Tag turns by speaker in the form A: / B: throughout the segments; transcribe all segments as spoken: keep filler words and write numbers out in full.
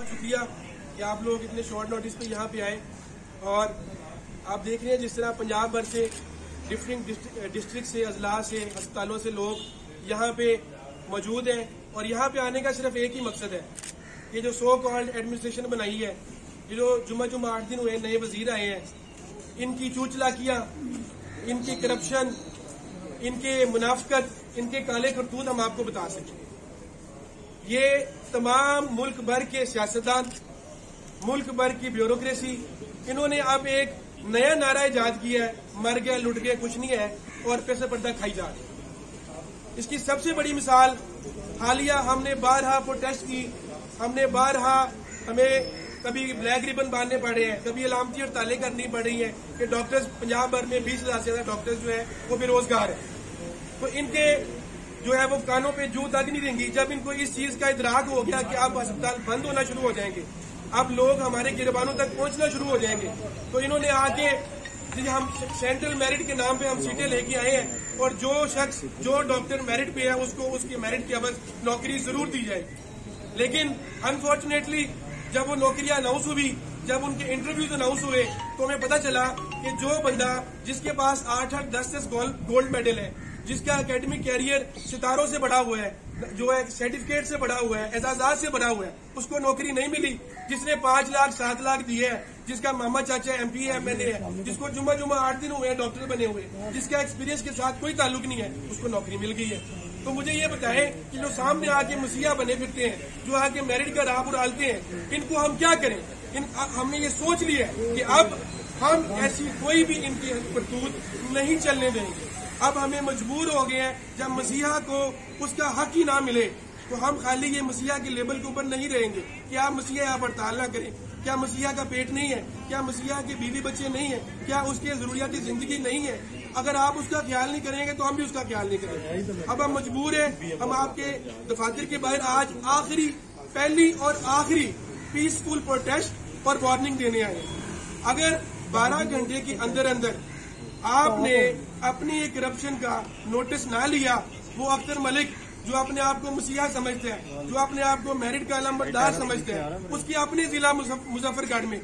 A: बहुत शुक्रिया कि आप लोग इतने शॉर्ट नोटिस पे यहाँ पे आए। और आप देख रहे हैं जिस तरह पंजाब भर से डिफरेंट डिस्ट्रिक्ट से, अजला से, अस्पतालों से लोग यहाँ पे मौजूद हैं। और यहाँ पे आने का सिर्फ एक ही मकसद है, ये जो सो कॉल्ड एडमिनिस्ट्रेशन बनाई है, ये जो जुम्मा जुम्मा आठ दिन हुए नए वजीर आए हैं, इनकी चूचलाकियाँ, इनकी करप्शन, इनके मुनाफकत, इनके काले करतूत हम आपको बता सकें। ये तमाम मुल्क भर के सियासतदान, मुल्क भर की ब्यूरोक्रेसी, इन्होंने अब एक नया नारा इजाद किया है, मर गया लुट गया कुछ नहीं है, और पैसे पर्दा खाई जा रही है। इसकी सबसे बड़ी मिसाल हालिया हमने बारहा प्रोटेस्ट की, हमने बारहा हमें कभी ब्लैक रिबन बांधने पड़े हैं, कभी अलामती हड़तालें करनी पड़ रही हैं कि डॉक्टर्स पंजाब भर में बीस हजार से ज्यादा डॉक्टर्स जो है वो बेरोजगार है। तो इनके जो है वो कानों पे जू तक नहीं देंगी। जब इनको इस चीज का इदराक हो गया कि अब अस्पताल बंद होना शुरू हो जाएंगे, अब लोग हमारे गिरबानों तक पहुंचना शुरू हो जाएंगे, तो इन्होंने आके हम सेंट्रल मेरिट के नाम पे हम सीटें लेके आए हैं, और जो शख्स जो डॉक्टर मेरिट पे है उसको उसकी मेरिट की अवध नौकरी जरूर दी जाएगी। लेकिन अनफॉर्चुनेटली जब वो नौकरियां अनाउंस हुई, जब उनके इंटरव्यूज अनाउंस हुए, तो हमें पता चला कि जो बंदा जिसके पास आठ आठ दस दस गोल्ड मेडल है, जिसका एकेडमिक कैरियर सितारों से बढ़ा हुआ है, जो है सर्टिफिकेट से बढ़ा हुआ है, एजाजात से बढ़ा हुआ है, उसको नौकरी नहीं मिली। जिसने पांच लाख सात लाख दिए है, जिसका मामा चाचा एमपी है, एमएलए है, जिसको जुम्मा जुम्मा आठ दिन हुए हैं डॉक्टर बने हुए, जिसका एक्सपीरियंस के साथ कोई ताल्लुक नहीं है, उसको नौकरी मिल गई है। तो मुझे ये बताएं कि जो सामने आके मसीहा बने फिरते हैं, जो आके मेरिट का राह उड़ालते हैं, इनको हम क्या करें? इन हमने ये सोच लिया कि अब हम ऐसी कोई भी इनकी करतूत नहीं चलने देंगे। अब हमें मजबूर हो गए हैं, जब मसीहा को उसका हक ही ना मिले तो हम खाली ये मसीहा के लेबल के ऊपर नहीं रहेंगे। क्या मसीहा यहाँ पर हड़ताल ना करें? क्या मसीहा का पेट नहीं है? क्या मसीहा के बीवी बच्चे नहीं है? क्या उसके जरूरियाती जिंदगी नहीं है? अगर आप उसका ख्याल नहीं करेंगे तो हम भी उसका ख्याल नहीं करेंगे। अब हम मजबूर हैं, हम आपके दफातर के बाहर आज आखिरी पहली और आखिरी पीसफुल प्रोटेस्ट और वार्निंग देने आए। अगर बारह घंटे के अंदर अंदर आपने अपनी एक करप्शन का नोटिस ना लिया, वो अख्तर मलिक जो अपने आप को मसीहा समझते हैं, जो अपने आप को मेरिट का लंबरदार समझते हैं, उसके अपने जिला मुजफ्फरगढ़ में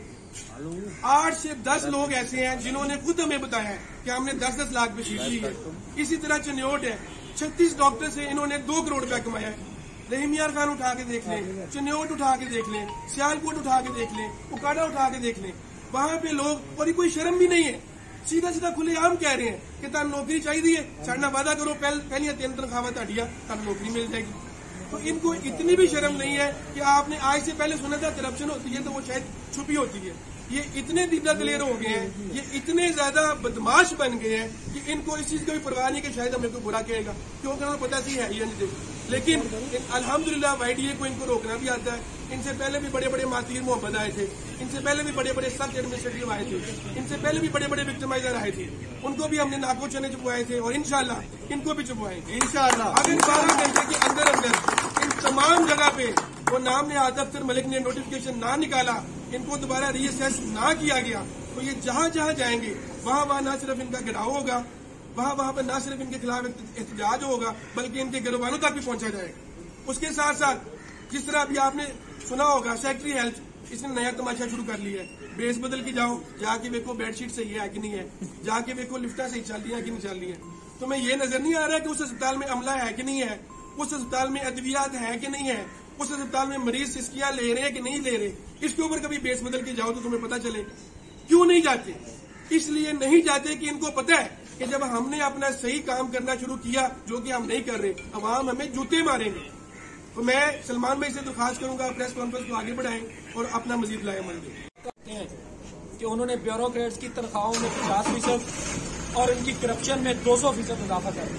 A: आठ से दस लोग ऐसे हैं जिन्होंने खुद हमें बताया है कि हमने दस दस लाख पे शीट ली है। इसी तरह चन्योट है, छत्तीस डॉक्टर से इन्होंने दो करोड़ रुपया कमाया है। रहीमियार खान उठा के देख लें, चन्योट उठा के देख लें, सियालकोट उठा के देख लें, उकाड़ा उठा के देख लें, वहां पे लोग, और कोई शर्म भी नहीं है, सीधा सीधा खुलेआम कह रहे हैं कि तुम नौकरी चाहिए, साढ़ा वादा करो, पहल, पहली तीन तनख्वाह ताड़िया तुम नौकरी मिल जाएगी। तो इनको इतनी भी शर्म नहीं है कि आपने आज से पहले सुना था करप्शन होती है तो वो शायद छुपी होती है। ये इतने दीदा दलेर हो गए हैं, ये इतने ज्यादा बदमाश बन गए हैं कि इनको इस चीज का भी परवाह नहीं कि शायद हमें कोई बुरा कहेगा, क्योंकि उन्हें पता सी है ये नहीं। लेकिन अल्हम्दुलिल्लाह वाईडीए को इनको रोकना भी आता है। इनसे पहले भी बड़े बड़े मातीर मोहम्मद आए थे, इनसे पहले भी बड़े बड़े सख्त एडमिनिस्ट्रेटिव आए थे, इनसे पहले भी बड़े बड़े विक्टिमाइजर आए थे, उनको भी हमने नाको चने चुपवाए थे, और इंशाल्लाह इनको भी चुपवाएंगे इंशाल्लाह। अगर बारह घंटे के अंदर अंदर इन तमाम जगह पे वो नाम ने अख्तर मलिक ने नोटिफिकेशन ना निकाला, इनको दोबारा रीअसेस ना किया गया, तो ये जहां जहां जाएंगे वहां वहां न सिर्फ इनका गिराव होगा, वहां वहां पर न सिर्फ इनके खिलाफ एहतजाज होगा, बल्कि इनके गिरबानों तक भी पहुंचा जाएगा। उसके साथ साथ जिस तरह अभी आपने सुना होगा, सेक्रेटरी हेल्थ इसने नया तमाशा शुरू कर लिया है। बेस बदल के जाओ, जाके देखो बेडशीट सही है कि नहीं है, जाके देखो लिफ्टा सही चल रही है कि नहीं चल रही है। तुम्हें ये नजर नहीं आ रहा कि उस अस्पताल में अमला है कि नहीं है, उस अस्पताल में अद्वियात है कि नहीं है, उस अस्पताल में मरीज सिस्किया ले रहे हैं कि नहीं ले रहे? इसके ऊपर कभी बेस बदल के जाओ तो तुम्हें पता चले। क्यों नहीं जाते? इसलिए नहीं जाते कि इनको पता है कि जब हमने अपना सही काम करना शुरू किया, जो कि हम नहीं कर रहे, अवाम हमें जूते मारेंगे। तो मैं सलमान भाई से दरख्वास्त करूंगा प्रेस कॉन्फ्रेंस को आगे बढ़ाएं और अपना मजीद लाएमल दें
B: कि उन्होंने ब्यूरोक्रेट्स की तनख्वाहों में पचास फीसद और इनकी करप्शन में दो सौ फीसद इजाफा कर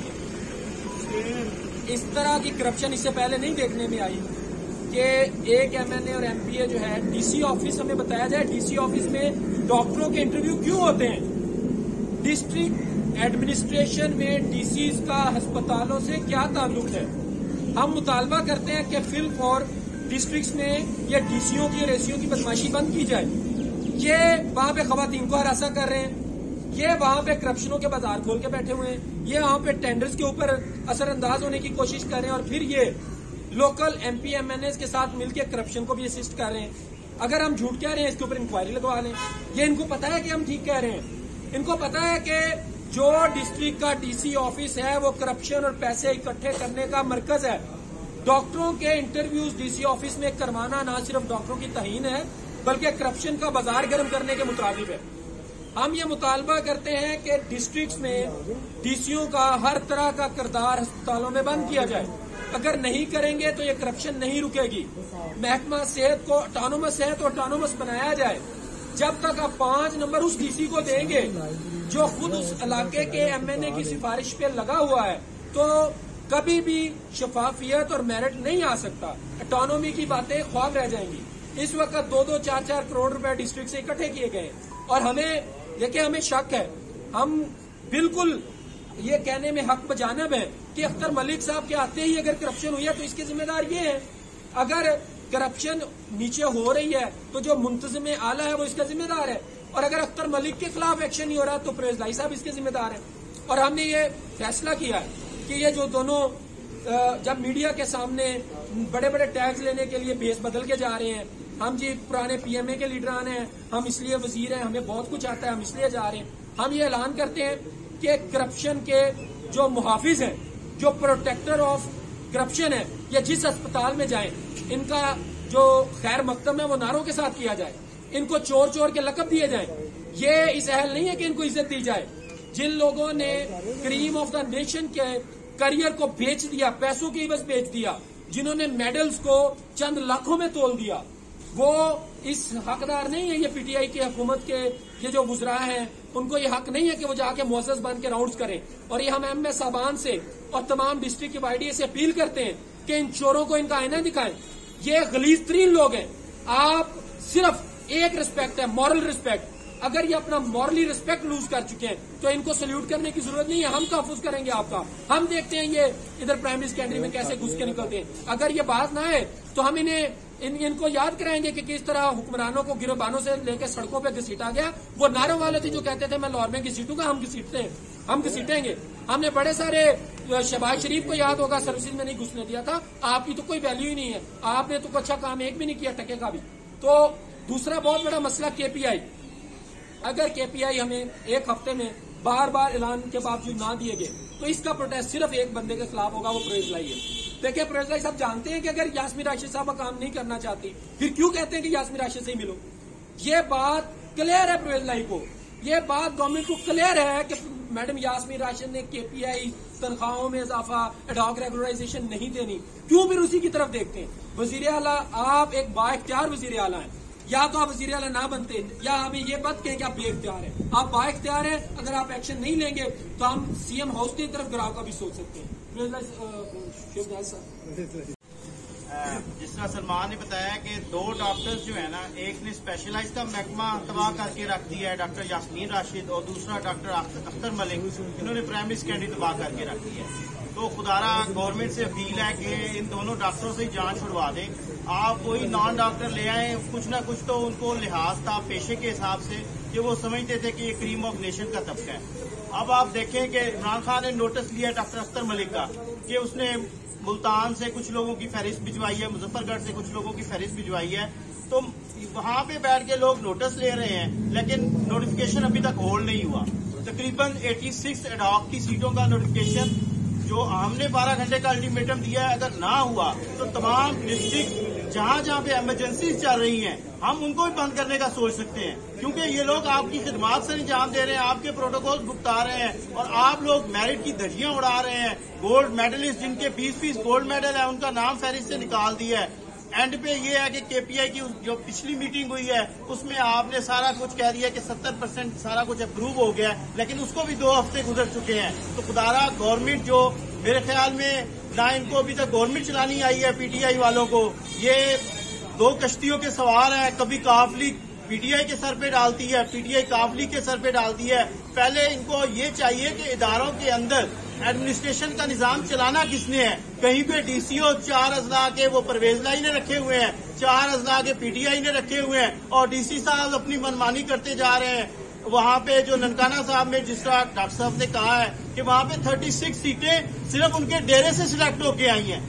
B: दिया। इस तरह की करप्शन इससे पहले नहीं देखने में आई कि एक एमएनए और एमपीए जो है डीसी ऑफिस, हमें बताया जाए डीसी ऑफिस में डॉक्टरों के इंटरव्यू क्यों होते हैं? डिस्ट्रिक्ट एडमिनिस्ट्रेशन में डीसीज का अस्पतालों से क्या ताल्लुक है? हम मुतालबा करते हैं कि फिल फॉर डिस्ट्रिक्ट्स में या डीसीओ की और एसीओ की बदमाशी बंद की जाए। ये वहां पे खवातीन को हरासा कर रहे हैं, ये वहां पे करप्शनों के बाजार खोल के बैठे हुए हैं, ये वहां पे टेंडर्स के ऊपर असरअंदाज होने की कोशिश कर रहे हैं, और फिर ये लोकल एमपी एमएनए के साथ मिलकर करप्शन को भी असिस्ट कर रहे हैं। अगर हम झूठ कह रहे हैं इसके ऊपर इंक्वायरी लगवा लें। ये इनको पता है कि हम ठीक कह रहे हैं। इनको पता है कि जो डिस्ट्रिक्ट का डीसी ऑफिस है वो करप्शन और पैसे इकट्ठे करने का मरकज है। डॉक्टरों के इंटरव्यूज डीसी ऑफिस में करवाना ना सिर्फ डॉक्टरों की तहीन है बल्कि करप्शन का बाजार गर्म करने के मुताबिक है। हम ये मुतालबा करते हैं कि डिस्ट्रिक्ट्स में डीसीओ का हर तरह का किरदार अस्पतालों में बंद किया जाए। अगर नहीं करेंगे तो ये करप्शन नहीं रुकेगी। महकमा सेहत को ऑटोनोमस है तो ऑटोनोमस बनाया जाए। जब तक आप पांच नंबर उस डीसी को देंगे जो खुद उस इलाके के एमएनए की सिफारिश पे लगा हुआ है तो कभी भी शफाफियत और मेरिट नहीं आ सकता। ऑटोनॉमी की बातें ख्वाब रह जाएंगी। इस वक्त दो दो चार चार करोड़ रुपए डिस्ट्रिक्ट से इकट्ठे किए गए और हमें देखिए हमें शक है, हम बिल्कुल ये कहने में हक बजानब है कि अख्तर मलिक साहब के आते ही अगर करप्शन हुई है तो इसके जिम्मेदार ये है। अगर करप्शन नीचे हो रही है तो जो मुंतजिम आला है वो इसका जिम्मेदार है और अगर अख्तर मलिक के खिलाफ एक्शन नहीं हो रहा तो परवेज लाई साहब इसके जिम्मेदार है। और हमने ये फैसला किया है कि ये जो दोनों जब मीडिया के सामने बड़े बड़े टैग्स लेने के लिए बेस बदल के जा रहे हैं, हम जी पुराने पीएमए के लीडरान हैं, हम इसलिए वजीर हैं, हमें बहुत कुछ आता है, हम इसलिए जा रहे हैं। हम ये ऐलान करते हैं कि करप्शन के जो मुहाफिज हैं, जो प्रोटेक्टर ऑफ करप्शन है, या जिस अस्पताल में जाएं इनका जो खैर मकदम है वो नारों के साथ किया जाए। इनको चोर चोर के लकब दिए जाएं। ये इस अहल नहीं है कि इनको इज्जत दी जाए। जिन लोगों ने क्रीम ऑफ द नेशन के करियर को बेच दिया, पैसों की बस बेच दिया, जिन्होंने मेडल्स को चंद लाखों में तोल दिया, वो इस हकदार नहीं है। ये पीटीआई की हुकूमत के ये जो वुज़रा हैं उनको ये हक नहीं है कि वो जाके मुअज़्ज़ज़ बन के राउंड्स करें। और ये हम एम एस साहबान से और तमाम डिस्ट्रिक्ट के वाईडीए से अपील करते हैं कि इन चोरों को इनका आईना दिखाएं। ये गलीज तरीन लोग हैं। आप सिर्फ एक रिस्पेक्ट है, मॉरल रिस्पेक्ट। अगर ये अपना मॉरली रिस्पेक्ट लूज कर चुके हैं तो इनको सल्यूट करने की जरूरत नहीं है। हम तहफ़्फ़ुज़ करेंगे आपका। हम देखते हैं ये इधर प्राइमरी सेकेंडरी में कैसे घुस के निकलते हैं। अगर ये बात ना है तो हम इन्हें इन, इनको याद कराएंगे कि किस तरह हुक्मरानों को गिरबानों से लेकर सड़कों पे घसीटा गया। वो नारों वाले थे जो कहते थे मैं लाहौर में घसीटूंगा, हम घसीटते हैं, हम घसीटेंगे। हमने बड़े सारे शहबाज शरीफ को याद होगा सर्विसेज में नहीं घुसने दिया था। आपकी तो कोई वैल्यू ही नहीं है, आपने तो अच्छा काम एक भी नहीं किया, टके का भी। तो दूसरा बहुत बड़ा मसला केपीआई। अगर केपीआई हमें एक हफ्ते में बार बार ऐलान के बावजूद ना दिए गए तो इसका प्रोटेस्ट सिर्फ एक बंदे के खिलाफ होगा, वो परवेज लाई है। देखिए परवेज लाई साहब जानते हैं कि अगर यास्मीन राशिद साहब काम नहीं करना चाहती फिर क्यों कहते हैं कि यास्मीन राशिद से ही मिलो। ये बात क्लियर है परवेज लाई को, ये बात गवर्नमेंट को क्लियर है कि मैडम यास्मीन राशिद ने केपीआई तनख्वाहों में इजाफा, एडहॉक रेगुलराइजेशन नहीं देनी। क्यों फिर उसी की तरफ देखते हैं। वजीर आला आप एक बाइख्तियार वजीर आला है, या तो आप वजीर आला ना बनते या हमें ये बात कहें कि आप बेइख्तियार हैं। आप बाइख्तियार हैं, अगर आप एक्शन नहीं लेंगे तो हम सीएम हाउस की तरफ गिराव का भी सोच सकते हैं।
C: जिस तरह सलमान ने बताया कि दो डॉक्टर्स जो है ना, एक ने स्पेशलाइज का महकमा तबाह करके रख दिया है डॉक्टर यास्मीन राशिद, और दूसरा डॉक्टर अख्तर मलिक, इन्होंने प्राइमरी सेकेंडरी तबाह करके रख दी है। तो खुदारा गवर्नमेंट से अपील है कि इन दोनों डॉक्टरों से जान छुड़वा दें। आप कोई नॉन डॉक्टर ले आए, कुछ ना कुछ तो उनको लिहाज था पेशे के हिसाब से कि वो समझते थे कि ये क्रीम ऑफ नेशन का तबका है। अब आप देखें कि इमरान खान ने नोटिस लिया डॉक्टर अख्तर मलिक का कि उसने मुल्तान से कुछ लोगों की फहरिस्त भिजवाई है, मुजफ्फरगढ़ से कुछ लोगों की फहरिस्त भिजवाई है। तो वहां पे बैठ के लोग नोटिस ले रहे हैं लेकिन नोटिफिकेशन अभी तक होल्ड नहीं हुआ। तकरीबन छियासी एडहॉक की सीटों का नोटिफिकेशन जो हमने बारह घंटे का अल्टीमेटम दिया है, अगर ना हुआ तो तमाम डिस्ट्रिक्ट जहां जहां पे इमरजेंसी चल रही हैं हम उनको भी बंद करने का सोच सकते हैं, क्योंकि ये लोग आपकी खिदमात से अंजाम दे रहे हैं, आपके प्रोटोकॉल भुगता रहे हैं और आप लोग मेरिट की धज्जियां उड़ा रहे हैं। गोल्ड मेडलिस्ट जिनके बीस बीस गोल्ड मेडल है उनका नाम फहरिस्त से निकाल दिया है। एंड पे ये है कि केपीआई की जो पिछली मीटिंग हुई है उसमें आपने सारा कुछ कह दिया कि सत्तर परसेंट सारा कुछ अप्रूव हो गया है, लेकिन उसको भी दो हफ्ते गुजर चुके हैं। तो खुदारा गवर्नमेंट जो मेरे ख्याल में ना इनको अभी तक गवर्नमेंट चलानी आई है पीटीआई वालों को, ये दो कश्तियों के सवार है। कभी काफली पीटीआई के सर पे डालती है, पीटीआई काफली के सर पे डालती है। पहले इनको ये चाहिए कि इदारों के अंदर एडमिनिस्ट्रेशन का निजाम चलाना किसने है। कहीं पे डीसीओ चार अजला के वो परवेज लाई ने रखे हुए हैं, चार अजला के पीटीआई ने रखे हुए हैं और डीसी साहब अपनी मनमानी करते जा रहे हैं। वहाँ पे जो ननकाना साहब में जिस तरह डॉक्टर साहब ने कहा है कि वहाँ पे छत्तीस सीटें सिर्फ उनके डेरे से सिलेक्ट होके आई हैं।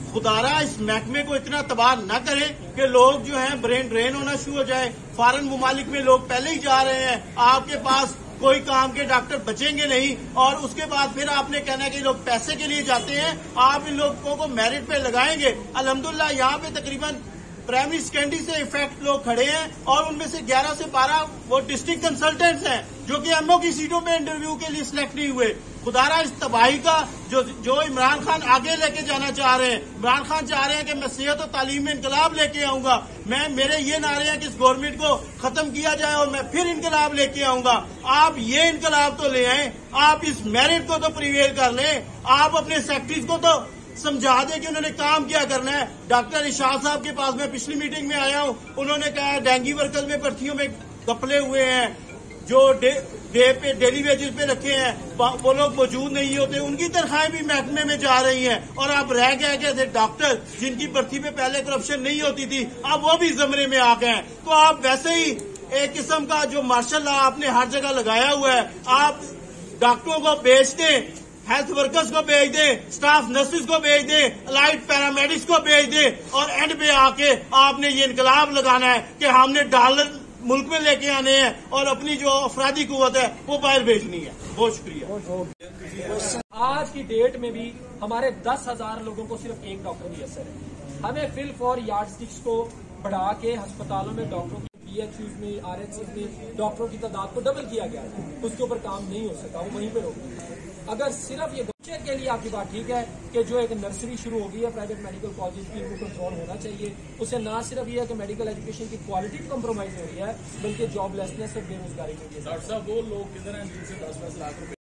C: खुदारा इस महकमे को इतना तबाह न करे कि लोग जो हैं ब्रेन ड्रेन होना शुरू हो जाए। फॉरेन मुमालिक में लोग पहले ही जा रहे हैं, आपके पास कोई काम के डॉक्टर बचेंगे नहीं, और उसके बाद फिर आपने कहना है कि लोग पैसे के लिए जाते हैं। आप इन लोगों को मेरिट पे लगाएंगे। अल्हम्दुलिल्लाह यहाँ पे तकरीबन प्राइमरी सेकेंडरी से इफेक्ट लोग खड़े हैं, और उनमें से ग्यारह से बारह वो डिस्ट्रिक्ट कंसल्टेंट्स हैं जो कि एमओ की सीटों पे इंटरव्यू के लिए सिलेक्ट नहीं हुए। खुदारा इस तबाही का जो जो इमरान खान आगे लेके जाना चाह रहे हैं, इमरान खान चाह रहे हैं कि मैं सेहत और तालीम में इनकलाब लेके आऊंगा, मैं मेरे ये नारे हैं कि इस गवर्नमेंट को खत्म किया जाए और मैं फिर इनकलाब लेके आऊंगा। आप ये इनकलाब तो ले आए, आप इस मेरिट को तो प्रिवेल कर लें, आप अपने सेक्रेटरीज को तो समझा दें कि उन्होंने काम क्या करना है। डॉक्टर इशाद साहब के पास मैं पिछली मीटिंग में आया हूं, उन्होंने कहा डेंगू वर्कर्स में भर्तियों में घपले हुए हैं, जो डे, डे पे डेली वेजेस पे रखे हैं, वो लोग मौजूद नहीं होते, उनकी तनख्वाहें भी महकमे में जा रही हैं, और आप रह गए कैसे डॉक्टर जिनकी भर्ती पे पहले करप्शन नहीं होती थी, अब वो भी जमरे में आ गए हैं। तो आप वैसे ही एक किस्म का जो मार्शल लॉ आपने हर जगह लगाया हुआ है, आप डॉक्टरों को बेच दें, हेल्थ वर्कर्स को भेज दें, स्टाफ नर्सेज को भेज दें, अलाइड पैरामेडिक्स को भेज दें, और एंड पे आके आपने ये इनकलाब लगाना है कि हमने डॉलर मुल्क में लेके आने हैं और अपनी जो अफराधी कुव्वत है वो बाहर भेजनी है। बहुत शुक्रिया।
B: आज की डेट में भी हमारे दस हजार लोगों को सिर्फ एक डॉक्टर की असर है। हमें फिल फॉर यार्ड स्टिक्स को बढ़ा के अस्पतालों में डॉक्टरों की पीएचयूज में, आरएचसी में डॉक्टरों की तादाद को डबल किया गया है, उसके ऊपर काम नहीं हो सका, वो वहीं पे रोक दिया। अगर सिर्फ ये बच्चे के लिए आपकी बात ठीक है कि जो एक नर्सरी शुरू होगी है प्राइवेट मेडिकल कॉलेज की, इनको कंट्रोल होना चाहिए। उसे ना सिर्फ ये है कि मेडिकल एजुकेशन की क्वालिटी कॉम्प्रोमाइज हो रही है, बल्कि जॉबलेसनेस और बेरोजगारी की।
D: डॉक्टर साहब वो लोग किधर हैं जिनसे दस दस लाख रुपए